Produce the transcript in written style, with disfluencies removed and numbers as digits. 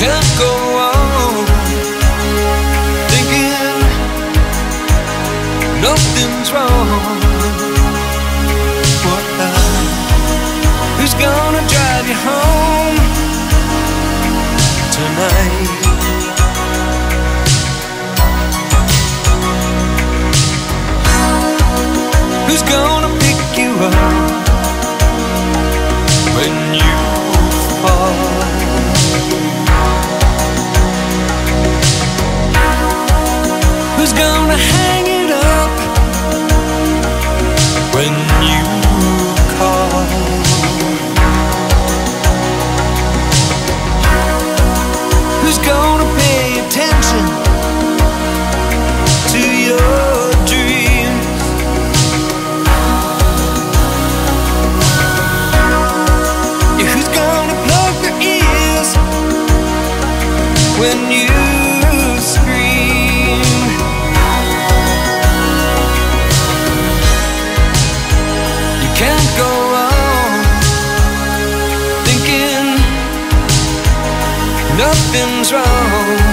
can't go on thinking nothing's wrong. Who's gonna drive you home tonight? Who's gonna pick you up when you fall? Who's gonna hang it up when you call? Who's gonna pay attention to your dreams? Yeah, who's gonna plug their ears when you scream? You can't go on thinking nothing's wrong.